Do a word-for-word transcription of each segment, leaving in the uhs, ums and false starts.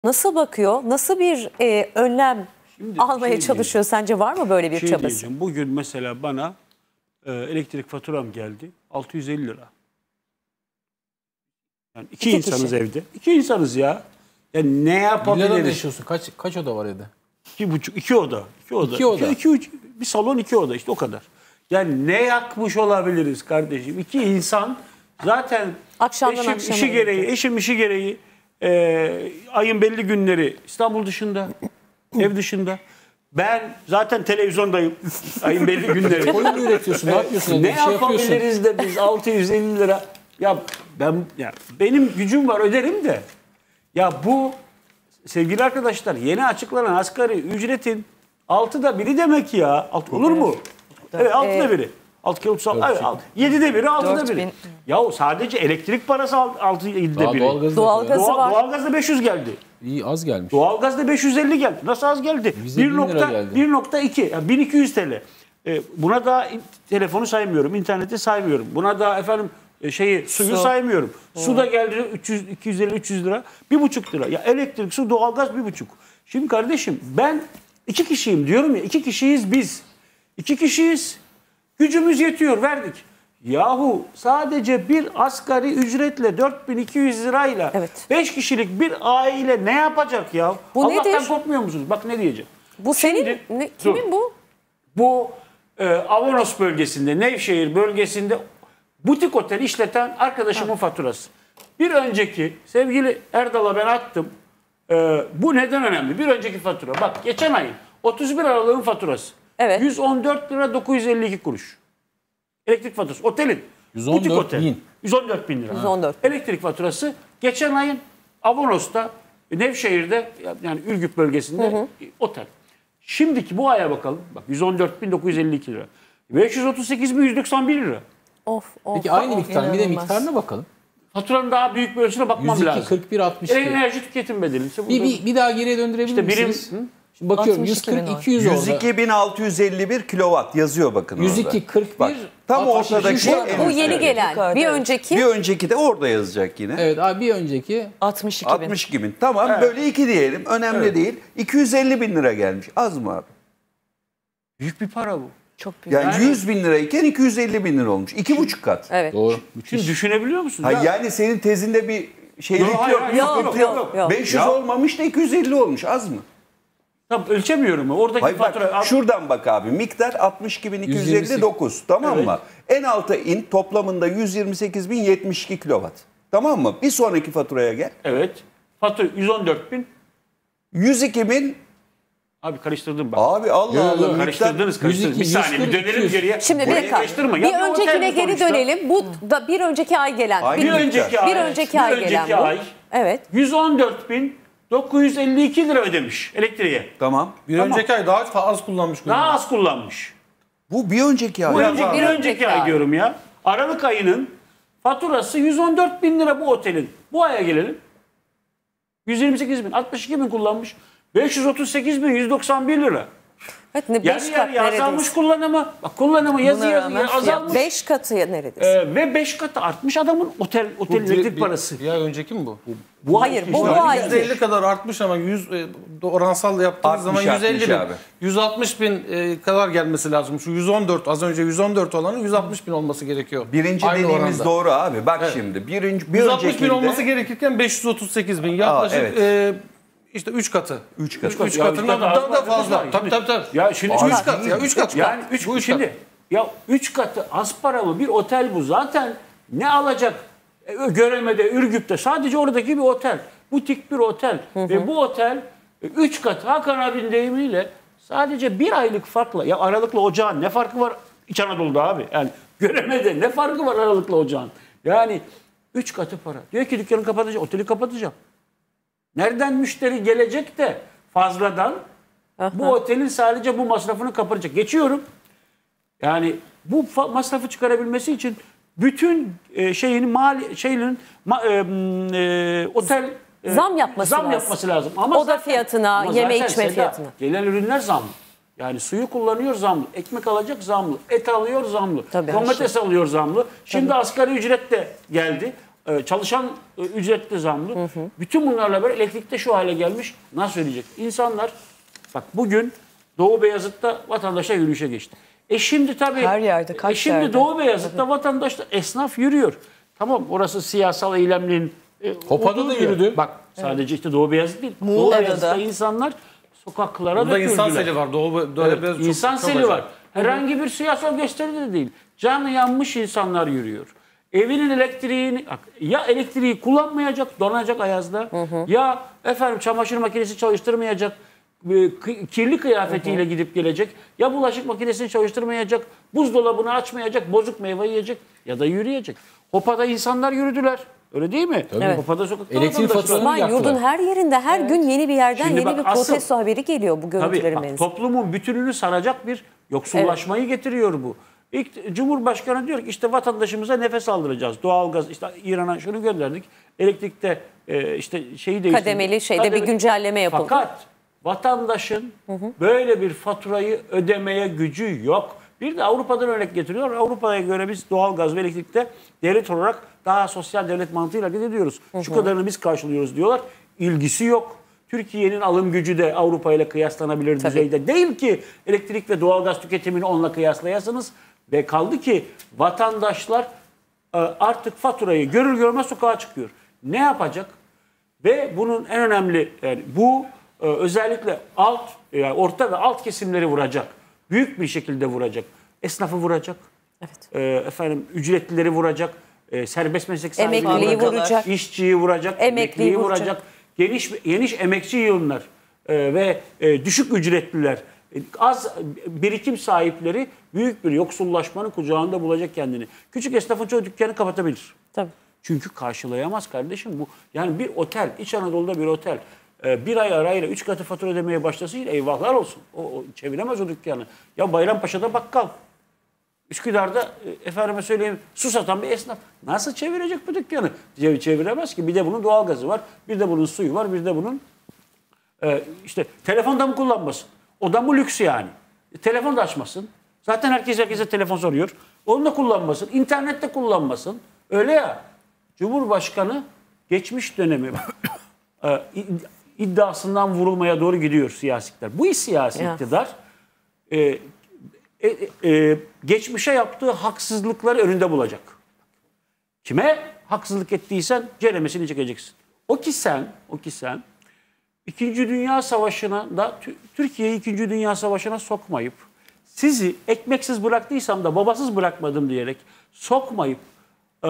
Nasıl bakıyor? Nasıl bir e, önlem Şimdi almaya şey çalışıyor? Sence var mı böyle bir şey çabası? Diyeceğim. Bugün mesela bana e, elektrik faturam geldi. altı yüz elli lira. Yani iki, iki insanız kişi. Evde. İki insanız ya. Yani ne yapabiliriz? Nerede yaşıyorsun? Kaç kaç oda var evde? İki buçuk, iki oda. İki oda. İki oda. İki, iki, bir salon, iki oda. İşte o kadar. Yani ne yakmış olabiliriz kardeşim? İki insan zaten Akşamdan eşim akşama işi gereği, eşim işi gereği e, ayın belli günleri İstanbul dışında, ev dışında. Ben zaten televizyondayım. Ayın belli günleri. Oyun mu üretiyorsun? Ne yapıyorsun? Ne şey yapabiliriz de biz altı yüz elli lira? Ya ben ya benim gücüm var, öderim de. Ya bu sevgili arkadaşlar, yeni açıklanan asgari ücretin altıda biri demek ya. Alt, olur mu? Evet, evet altıda biri. altı kere otuz altı, evet, yedide biri, altıda biri. Ya sadece elektrik parası altı yedide biri. Doğalgazı Doğalgazı Doğal, var. Doğalgazda beş yüz geldi. İyi, az gelmiş. Doğalgazda beş yüz elli geldi. Nasıl az geldi? bir nokta iki. Yani bin iki yüz TL. Ee, buna da telefonu saymıyorum, interneti saymıyorum. Buna da efendim şeyi suyu su. saymıyorum. Hmm. Su da geldi üç yüz, iki yüz elli, üç yüz lira. Bir buçuk lira. Ya elektrik, su, doğalgaz bir buçuk. Şimdi kardeşim ben iki kişiyim diyorum ya. iki kişiyiz biz. İki kişiyiz. Gücümüz yetiyor, verdik. Yahu sadece bir asgari ücretle dört bin iki yüz lirayla evet. beş kişilik bir aile ne yapacak ya? Bu Allah'tan nedir? Korkmuyor musunuz? Bak ne diyeceğim. Bu senin, Şimdi, ne, kimin dur. bu? Bu e, Avanos bölgesinde, Nevşehir bölgesinde butik otel işleten arkadaşımın ha. faturası. Bir önceki, sevgili Erdal'a ben attım. E, bu neden önemli? Bir önceki fatura. Bak geçen ayın otuz bir Aralık'ın faturası. Evet. yüz on dört lira dokuz yüz elli iki kuruş. Elektrik faturası. Otelin. yüz on dört bin. yüz on dört bin lira. yüz on dört. Elektrik faturası geçen ayın Avanos'ta, Nevşehir'de yani Ürgüp bölgesinde hı hı. otel. Şimdiki bu aya bakalım. Bak yüz on dört bin dokuz yüz elli iki lira. beş yüz otuz sekiz bin yüz doksan bir lira. Of, of, Peki aynı of, miktar, bir de miktarına bakalım. Faturanın daha büyük bir ölçüne bakmam yüz iki, lazım. kırk bir, altmış iki. Enerji tüketim bedeli. Bir, bir, bir daha geriye döndürebilir işte misiniz? Birim, Şimdi bakıyorum yüz kırk iki yüz yüz iki bin altı yüz elli bir kilowatt yazıyor bakın orada. yüz iki kırk bir Bak, tam ortadaki bu, bu yeni gelen. Bir önceki bir önceki de orada yazacak yine. Evet abi, bir önceki altmış iki bin. altmış iki bin. Tamam evet. Böyle iki diyelim. Önemli evet. değil. iki yüz elli bin lira gelmiş. Az mı abi? Büyük bir para bu. Çok büyük. Yani, yani yüz bin lirayken iki yüz elli bin lira olmuş. İki buçuk kat. Evet. Doğru. Şimdi düşünebiliyor musun? Ha, yani senin tezinde bir şeylik yok. Yok, yok, yok, yok, yok, yok. beş yüz ya. Olmamış da iki yüz elli olmuş. Az mı? Tabii ölçemiyorum mu? Oradaki Hayır, fatura... Bak, şuradan bak abi. Miktar altmış iki bin iki yüz elli dokuz. Tamam evet. mı? En alta in, toplamında yüz yirmi sekiz bin yetmiş iki kilowatt. Tamam mı? Bir sonraki faturaya gel. Evet. Fatura yüz on dört bin. yüz iki bin. Abi karıştırdım bak. Abi Allah Allah. Miktar... Karıştırdınız karıştırdınız. Bir saniye bir dönelim geriye. Şimdi bir dakika. Bir ya, öncekine geri dönelim. Bu da bir önceki ay gelen. Aynı bir önceki ay. Bir önceki ay gelen bu. Ay, evet. yüz on dört bin dokuz yüz elli iki lira ödemiş elektriğe. Tamam. Bir tamam. önceki ay daha az kullanmış. Daha az kullanmış. Bu bir önceki ay. Bu önceki, bir önceki ay diyorum ya. Aralık ayının faturası yüz on dört bin lira bu otelin. Bu aya gelelim. yüz yirmi sekiz bin, altmış iki bin kullanmış. beş yüz otuz sekiz bin yüz doksan bir lira. Evet, ne yarı yarıya azalmış kullanımı. Bak kullanımı yazı yazı azalmış. beş katı neredeyse. Ee, ve beş katı artmış adamın otel otel elektrik parası. Bir ay önceki mi bu? Bu, bu Hayır bu, bu ay. yüzde elli kadar artmış ama yüz e, oransal yaptığımız zaman yüz elli bin. Abi. yüz altmış bin e, kadar gelmesi lazım. Şu yüz on dört az önce yüz on dört olanın yüz altmış bin olması gerekiyor. Birinci Aynı dediğimiz oranda. Doğru abi. Bak evet. şimdi birinci bir yüz altmış öncekinde... bin olması gerekirken beş yüz otuz sekiz bin yaklaşık Aa, evet. e, İşte üç katı. üç katı. üç katından da, da fazla. Tabii tabii tabii. Ya şimdi üç katı ya üç katı. Yani üç bu şimdi kat. Ya üç katı az para mı bir otel bu zaten ne alacak? E, Göreme'de, Ürgüp'te sadece oradaki bir otel. Butik bir otel hı hı. Ve bu otel üç katı Hakan abinin deyimiyle sadece bir aylık farkla ya Aralık'la Ocağın ne farkı var İç Anadolu'da abi? Yani Göreme'de ne farkı var Aralık'la Ocağın? Yani üç katı para. Diyor ki dükkanı kapatacağım, oteli kapatacağım. Nereden müşteri gelecek de fazladan aha. bu otelin sadece bu masrafını kapatacak. Geçiyorum. Yani bu masrafı çıkarabilmesi için bütün e, şeyin mali şeyinin ma, e, e, otel e, zam yapması zam lazım. yapması lazım. Ama oda zaten, fiyatına, ama yeme içme Seda, fiyatına. Gelen ürünler zamlı. Yani suyu kullanıyor zamlı, ekmek alacak zamlı, et alıyor zamlı, Tabii, domates şey. alıyor zamlı. Şimdi Tabii. asgari ücret de geldi. e, çalışan e, ücretli zamlı. Hı hı. Bütün bunlarla böyle elektrikte şu hale gelmiş. Nasıl ödeyecek? İnsanlar bak bugün Doğu Beyazıt'ta vatandaşa yürüyüşe geçti. E şimdi tabii her yerde, kaç e şimdi yerde. Doğu Beyazıt'ta vatandaşlar, esnaf yürüyor. Tamam, orası siyasal eylemliğin e, Hopa'da da yürüdü. Bak sadece işte Doğu Beyazıt değil. Doğu Muğla'da Beyazıt'ta da. insanlar sokaklara Burada döküldüler. insan seli var. Doğu, Doğu Evet, Beyazıt çok- insan çok seli acayip. var. Herhangi bir siyasal gösteri de değil. Canı yanmış insanlar yürüyor. Evinin elektriğini, ya elektriği kullanmayacak, donacak ayazda. Hı hı. Ya efendim çamaşır makinesi çalıştırmayacak, kirli kıyafetiyle hı hı. gidip gelecek. Ya bulaşık makinesini çalıştırmayacak, buzdolabını açmayacak, bozuk meyve yiyecek ya da yürüyecek. Hopa'da insanlar yürüdüler. Öyle değil mi? Evet. Hopa'da sokakta Elektrik vatandaşlar- faturalarını İsmail, yaktılar. yurdun her yerinde her gün yeni bir yerden Şimdi yeni bak, bir asıl- protesto haberi geliyor bu Tabii görüntülerin bak, benzer. toplumun bütününü saracak bir yoksullaşmayı getiriyor bu. İlk Cumhurbaşkanı diyor ki işte vatandaşımıza nefes aldıracağız. Doğalgaz, işte İran'a şunu gönderdik. Elektrikte e, işte şeyi değiştirdik. Kademeli şeyde bir güncelleme yapıldı. Fakat vatandaşın hı hı. böyle bir faturayı ödemeye gücü yok. Bir de Avrupa'dan örnek getiriyor. Avrupa'ya göre biz doğalgaz ve elektrikte devlet olarak daha sosyal devlet mantığıyla hareket ediyoruz. Hı hı. Şu kadarını biz karşılıyoruz diyorlar. İlgisi yok. Türkiye'nin alım gücü de Avrupa ile kıyaslanabilir Tabii. düzeyde değil ki elektrik ve doğalgaz tüketimini onunla kıyaslayasınız. Ve kaldı ki vatandaşlar artık faturayı görür görmez sokağa çıkıyor. Ne yapacak? Ve bunun en önemli yani bu özellikle alt, yani orta ve alt kesimleri vuracak. Büyük bir şekilde vuracak. Esnafı vuracak. Evet. E, efendim ücretlileri vuracak. E, serbest meslek sahibini Emekliyi vuracak. vuracak. İşçiyi vuracak. Emekliyi Emekliyi vuracak. vuracak. Geniş geniş emekçi yığınlar e, ve e, düşük ücretliler, e, az birikim sahipleri büyük bir yoksullaşmanın kucağında bulacak kendini. Küçük esnafın çoğu dükkanı kapatabilir. Tabii. Çünkü karşılayamaz kardeşim bu. Yani bir otel, İç Anadolu'da bir otel e, bir ay arayla üç katı fatura ödemeye başlasın, eyvahlar olsun. O, o çeviremez o dükkanı. Ya Bayrampaşa'da bakkal. Üsküdar'da e, efendime söyleyeyim su satan bir esnaf. Nasıl çevirecek bu dükkanı? Çeviremez ki. Bir de bunun doğalgazı var, bir de bunun suyu var, bir de bunun e, işte telefonda mı kullanmasın? O da mı lüks yani? E, telefon da açmasın. Zaten herkes herkese telefon soruyor. Onu da kullanmasın. İnternette kullanmasın. Öyle ya. Cumhurbaşkanı geçmiş dönemi e, iddiasından vurulmaya doğru gidiyor siyasetler. Bu siyasi Ya. iktidar e, e, e, geçmişe yaptığı haksızlıkları önünde bulacak. Kime haksızlık ettiysen ceremesini çekeceksin. O ki sen, o ki sen İkinci Dünya Savaşı'na da Türkiye'yi İkinci Dünya Savaşı'na sokmayıp sizi ekmeksiz bıraktıysam da babasız bırakmadım diyerek sokmayıp e,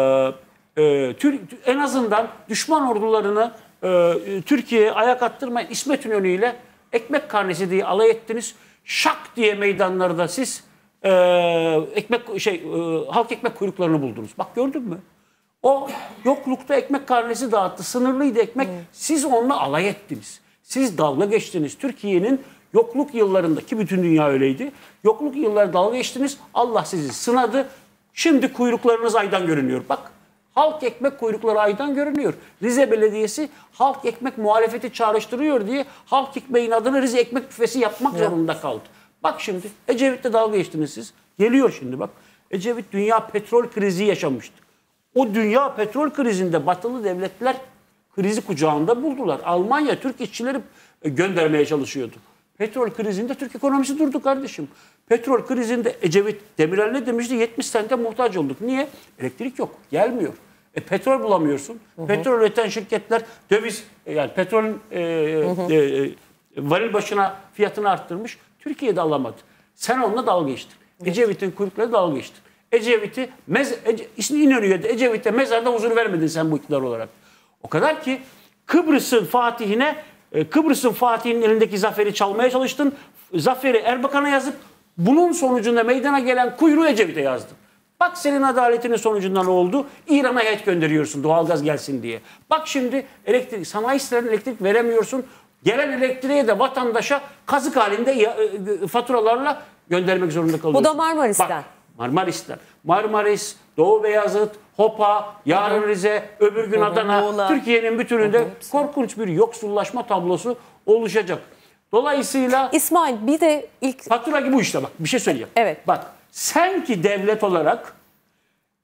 e, tür, en azından düşman ordularını e, Türkiye'ye ayak attırmayın. İsmet İnönü ile ekmek karnesi diye alay ettiniz. Şak diye meydanlarda siz e, ekmek şey e, halk ekmek kuyruklarını buldunuz. Bak gördün mü? O yoklukta ekmek karnesi dağıttı. Sınırlıydı ekmek. Hmm. Siz onunla alay ettiniz. Siz dalga geçtiniz. Türkiye'nin yokluk yıllarındaki bütün dünya öyleydi. Yokluk yılları dalga geçtiniz. Allah sizi sınadı. Şimdi kuyruklarınız aydan görünüyor. Bak halk ekmek kuyrukları aydan görünüyor. Rize Belediyesi halk ekmek muhalefeti çağrıştırıyor diye halk ekmeğin adını Rize Ekmek Büfesi yapmak hmm. zorunda kaldı. Bak şimdi Ecevit'le dalga geçtiniz siz. Geliyor şimdi bak. Ecevit dünya petrol krizi yaşamıştı. O dünya petrol krizinde batılı devletler krizi kucağında buldular. Almanya Türk işçileri göndermeye çalışıyordu. Petrol krizinde Türk ekonomisi durdu kardeşim. Petrol krizinde Ecevit Demirel ne demişti? yetmiş sente muhtaç olduk. Niye? Elektrik yok. Gelmiyor. E, petrol bulamıyorsun. Hı hı. Petrol üreten şirketler döviz yani petrolün e, hı hı. E, varil başına fiyatını arttırmış. Türkiye'de alamadı. Sen onunla dalga geçtin. Ecevit'in kuyrukları dalga geçtin. Ecevit'i, mez, Ece, ismi İnönü'ye de Ecevit'e mezarda huzur vermedin sen bu iktidar olarak. O kadar ki Kıbrıs'ın fatihine, Kıbrıs'ın fatihinin elindeki zaferi çalmaya çalıştın. Zaferi Erbakan'a yazıp bunun sonucunda meydana gelen kuyruğu Ecevit'e yazdın. Bak senin adaletinin sonucunda ne oldu? İran'a heyet gönderiyorsun doğalgaz gelsin diye. Bak şimdi elektrik, sanayi sitelerine elektrik veremiyorsun. Gelen elektriğe de vatandaşa kazık halinde faturalarla göndermek zorunda kalıyorsun. Bu da Marmaris'ten. Bak, Marmaris'ten. Marmaris, Doğu Beyazıt, Hopa, yarın Hı-hı. Rize, öbür gün Hı-hı. Adana. Muğla. Türkiye'nin bütününde Hı-hı. korkunç bir yoksullaşma tablosu oluşacak. Dolayısıyla İsmail bir de ilk fatura gibi bu işte bak bir şey söyleyeyim. Evet. Bak sen ki devlet olarak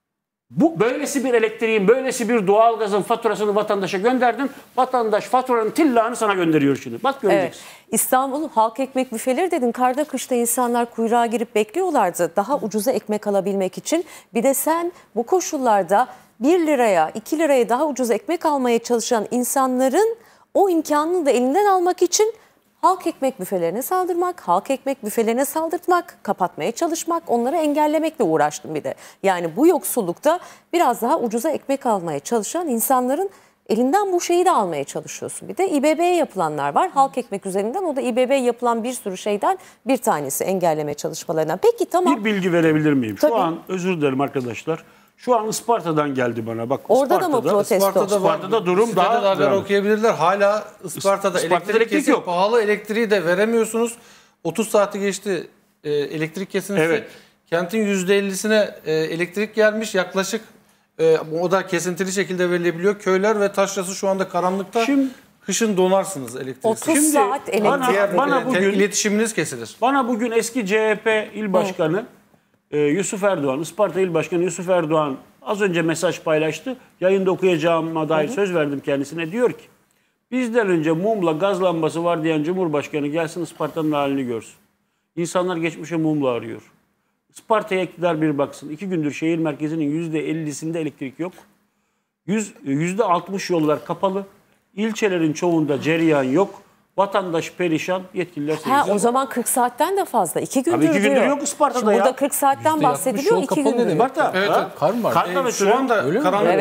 Bu böylesi bir elektriğin, böylesi bir doğalgazın faturasını vatandaşa gönderdin. Vatandaş faturanın tillağını sana gönderiyor şimdi. Bak göreceksin. Evet. İstanbul halk ekmek büfeleri dedin. Karda kışta insanlar kuyruğa girip bekliyorlardı daha ucuza ekmek alabilmek için. Bir de sen bu koşullarda bir liraya, iki liraya daha ucuz ekmek almaya çalışan insanların o imkanını da elinden almak için halk ekmek büfelerine saldırmak, halk ekmek büfelerine saldırtmak, kapatmaya çalışmak, onları engellemekle uğraştım bir de. Yani bu yoksullukta biraz daha ucuza ekmek almaya çalışan insanların elinden bu şeyi de almaya çalışıyorsun. Bir de İBB'ye yapılanlar var. Halk ekmek üzerinden, o da İBB'ye yapılan bir sürü şeyden bir tanesi, engelleme çalışmalarından. Peki tamam. Bir bilgi verebilir miyim? Şu Tabii. an özür dilerim arkadaşlar. Şu an Isparta'dan geldi bana. Bak Orada da Isparta'da, mı protesto? Isparta'da, Isparta'da durum Sitede daha de haber dramatik. okuyabilirler. Hala Isparta'da, Isparta'da elektrik, elektrik kesin, yok. pahalı elektriği de veremiyorsunuz. otuz saati geçti e, elektrik kesintisi. Evet. Kentin yüzde ellisine e, elektrik gelmiş yaklaşık. E, o da kesintili şekilde verilebiliyor. Köyler ve taşrası şu anda karanlıkta. Şimdi- Kışın donarsınız elektrik. otuz Şimdi saat elektrik. bana- Diğer bana e, bugün- iletişiminiz kesilir. Bana bugün eski C H P il başkanı e, Yusuf Erdoğan, Isparta il başkanı Yusuf Erdoğan az önce mesaj paylaştı. Yayında okuyacağıma dair söz verdim kendisine. Diyor ki bizden önce mumla gaz lambası var diyen Cumhurbaşkanı gelsin Isparta'nın halini görsün. İnsanlar geçmişe mumla arıyor. Isparta'ya iktidar bir baksın. İki gündür şehir merkezinin yüzde ellisinde elektrik yok. Yüzde altmış yollar kapalı. İlçelerin çoğunda cereyan yok. Vatandaş perişan, yetkililer Ha, seyirci. o zaman kırk saatten de fazla. İki gündür Tabii iki gündür diyor. yok Isparta'da Şimdi ya. burada kırk saatten Yüzde altmış bahsediliyor. yol iki kapalı gündür. ne demek? Isparta. Evet, ha? evet. Kar mı var? Kardan E, ötürü. şu anda Öyle mi? karanlık